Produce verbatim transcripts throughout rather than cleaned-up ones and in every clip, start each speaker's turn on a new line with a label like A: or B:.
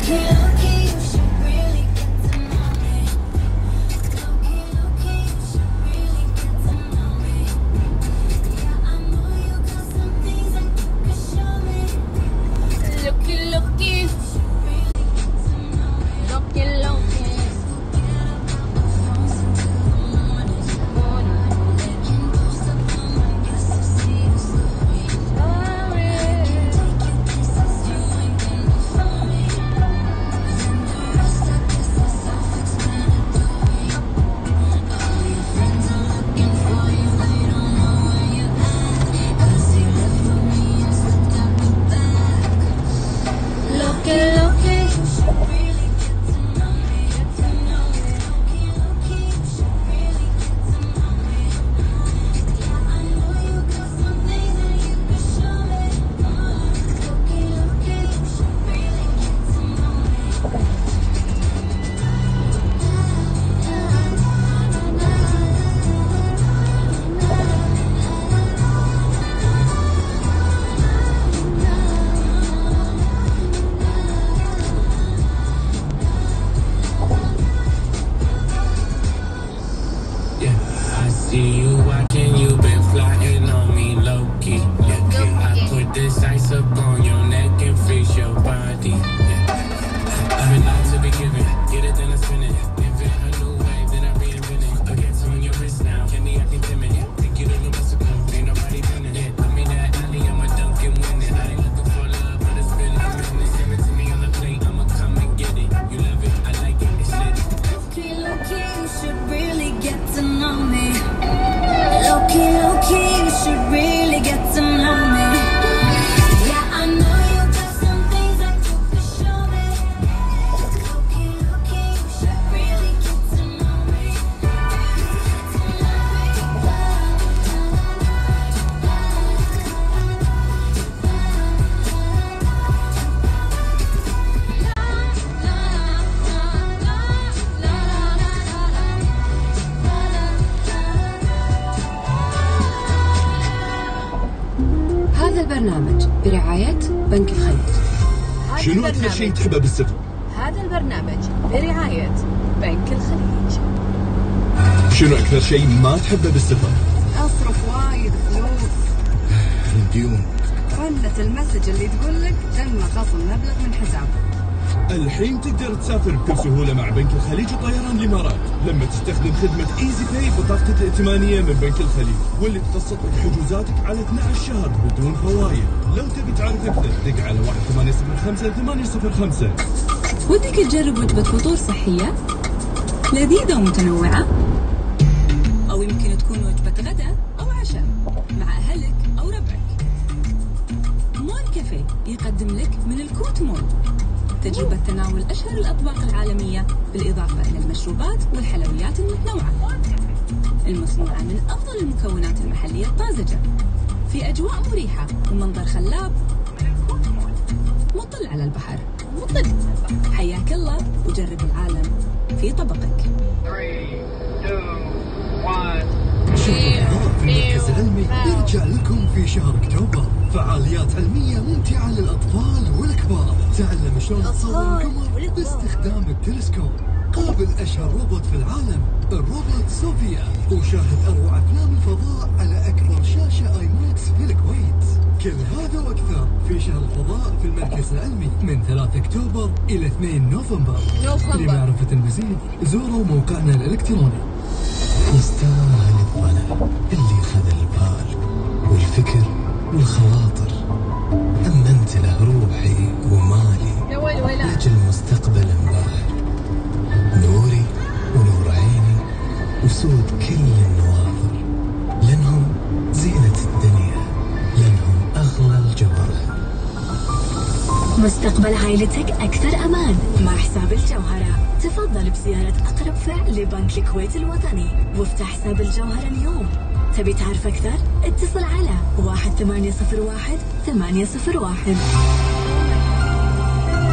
A: البرنامج برعاية بنك الخليج.
B: شنو أكثر شيء تحبه بالسفر؟
A: هذا البرنامج برعاية بنك الخليج.
B: شنو أكثر شيء ما تحبه بالسفر؟
A: أصرف وايد فلوس.
B: الديون.
A: رنة المسج اللي تقول لك تم خصم مبلغ من حسابك.
B: الحين تقدر تسافر بكل سهولة مع بنك الخليج وطيران الإمارات لما تستخدم خدمة إيزي باي بطاقتك الائتمانية من بنك الخليج، واللي تقسط لك حجوزاتك على اثني عشر شهر بدون فوائد. لو تبي تعرف أكثر دق على واحد ثمانية صفر خمسة ثمانية صفر خمسة.
A: ودك تجرب وجبة فطور صحية لذيذة ومتنوعة؟ أو يمكن تكون وجبة غداء أو عشاء مع أهلك أو ربعك. مول كافيه يقدم لك من الكوت مول تجربة تناول أشهر الأطباق العالمية بالإضافة إلى المشروبات والحلويات المتنوعة المصنوعة من أفضل المكونات المحلية الطازجة في أجواء مريحة ومنظر خلاب. مطل على البحر مطل. حياك الله وجرب العالم في طبقك.
C: شوفوا المركز العلمي يرجع لكم في شهر اكتوبر. فعاليات علمية ممتعة للأطفال والكبار. تعلم شلون تصور القمر باستخدام التلسكوب. قابل أشهر روبوت في العالم الروبوت صوفيا، وشاهد أروع أفلام الفضاء على أكبر شاشة آي ماكس في الكويت. كل هذا وأكثر في شهر الفضاء في المركز العلمي من ثلاثة أكتوبر إلى اثنين نوفمبر. لمعرفة المزيد زوروا موقعنا الإلكتروني.
D: يستاهل الطلب اللي خذ البال والفكر والخواطر. أمنت له روحي ومالي لأجل مستقبل باهر. نوري ونور عيني وسود كل النواظر، لأنهم زينة الدنيا، لأنهم أغلى الجوهر.
E: مستقبل عائلتك أكثر أمان مع حساب الجوهرة. تفضل بزيارة أقرب فرع لبنك الكويت الوطني وافتح حساب الجوهرة اليوم. تبي تعرف أكثر؟ اتصل على واحد ثمانية صفر واحد ثمانية صفر واحد.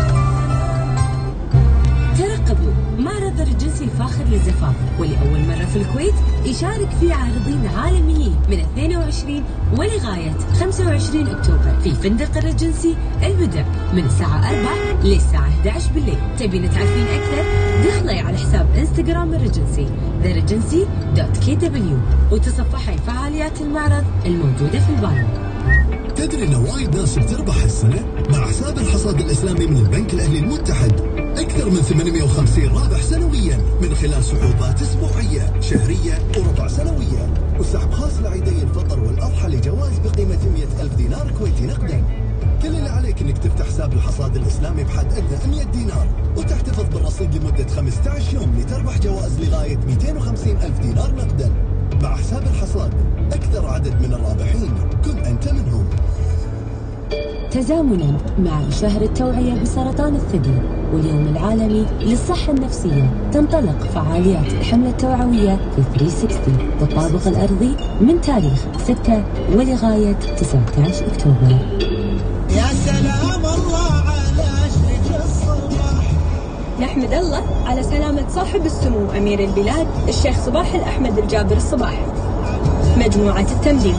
A: ترقبوا معرض الجنسي الفاخر للزفاف، ولأول مرة
E: في الكويت يشارك في عارضين عالميين من اثنين وعشرين ولغاية خمسة وعشرين أكتوبر في فندق الريجنسي البدع من الساعة أربعة للساعة إحدى عشر بالليل. تبين تعرفين أكثر؟ دخلي على حساب انستغرام الريجنسي ذا ريجنسي دوت كي دبليو وتصفحي فعاليات المعرض الموجودة في البايو.
C: تدري ان وايد ناس بتربح السنة مع حساب الحصاد الإسلامي من البنك الأهلي المتحد؟ أكثر من ثمانمئة وخمسين رابح سنويا من خلال سحوبات أسبوعية شهرية وربع سنوية، وسحب خاص لعيدي الفطر والأضحى لجوائز بقيمة مئة ألف دينار كويتي نقدا. كل اللي عليك انك تفتح حساب الحصاد الإسلامي بحد أدنى مئة دينار وتحتفظ بالرصيد لمدة خمسة عشر يوم لتربح جوائز لغاية مئتين وخمسين ألف دينار نقدا. مع حساب الحصاد أكثر عدد من الرابحين كن أنت منهم.
E: تزامنا مع شهر التوعية بسرطان الثدي واليوم العالمي للصحة النفسية، تنطلق فعاليات الحملة التوعوية في ثلاثمئة وستين بالطابق الأرضي من تاريخ ستة ولغاية تسعة عشر أكتوبر.
F: يا سلام الله على شرق الصباح.
G: نحمد الله على سلامة صاحب السمو أمير البلاد الشيخ صباح الأحمد الجابر الصباح. مجموعة التمدين.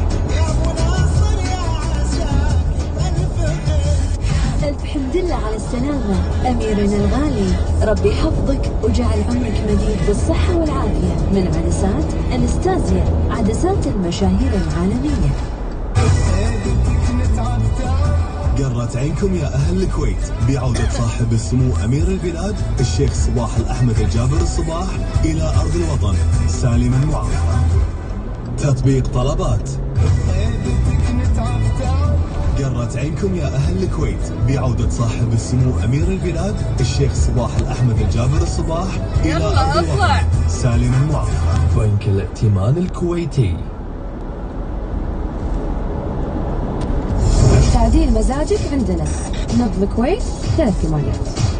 E: ألف حمد لله على السلامة أميرنا الغالي، ربي يحفظك وجعل عمرك مديد بالصحة والعافية. من عدسات أنستازيا، عدسات المشاهير العالمية.
B: قرت عينكم يا أهل الكويت بعودة صاحب السمو أمير البلاد الشيخ صباح الأحمد الجابر الصباح إلى أرض الوطن سالما معافى. تطبيق طلبات. قرت عينكم يا أهل الكويت بعودة صاحب السمو أمير البلاد الشيخ صباح الأحمد الجابر الصباح إلى أرض الوطن سالما معافى.
D: بنك الائتمان الكويتي.
E: تعديل مزاجك عندنا، نبض الكويت ثلاث ثمانيات.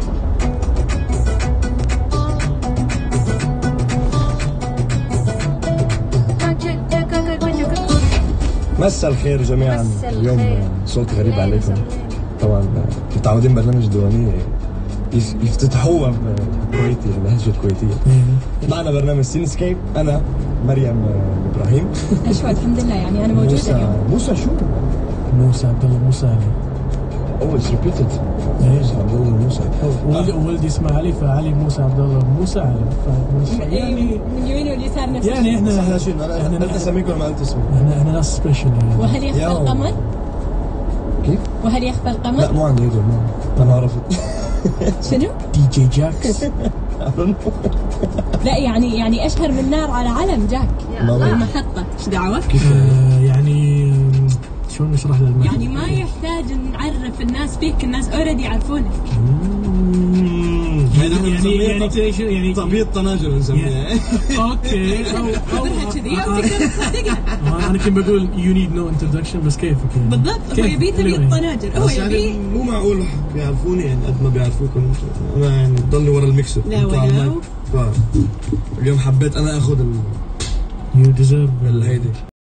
H: مساء الخير جميعا. اليوم صوت غريب عليكم طبعا، متعودين برنامج دوانية يفتتحوها بكويتي اللهجة الكويتية. معنا برنامج سينسكيب، أنا مريم إبراهيم.
G: أشوى الحمد لله، يعني أنا موجودة اليوم.
H: موسى شو؟
I: موسى عبد الله موسى علي.
H: أول ريبيتد.
I: ايش
H: عبد الله موسى.
I: ولدي ولدي اسمه علي، فعلي موسى عبد الله موسى علي.
G: يعني من يمين واليسار نفس
I: يعني احنا
H: احنا شنو؟ انا انت اسميك ولا ما انت اسمك؟
I: احنا احنا ناس سبيشل يعني.
G: وهل يخفى القمر؟
H: كيف؟
G: وهل يخفى القمر؟
H: لا مو عندي هدول، ما انا عرفت.
G: شنو؟
I: دي جي جاكس.
G: لا يعني يعني اشهر من نار على علم جاك المحطة. ايش دعوة؟
I: آه يعني شلون نشرح للمحطة؟
G: يعني ما يحتاج نعرف الناس فيك، الناس اوريدي يعرفونك.
I: يعني يعني يعني يعني
H: تبييض طناجر نسميها.
I: اوكي او او
G: كذي او تقدر تصدقها.
I: انا كنت بقول يو نيد نو انتروداكشن، بس كيفك يعني؟
G: بالضبط، هو يبي تبييض طناجر، هو يبي.
H: مو معقول بيعرفوني يعني قد ما بيعرفوكم. انا يعني ضلني ورا الميكسر.
G: لا ولو
H: اليوم حبيت انا اخذ ال
I: يو ديزيرف
H: الهيدي.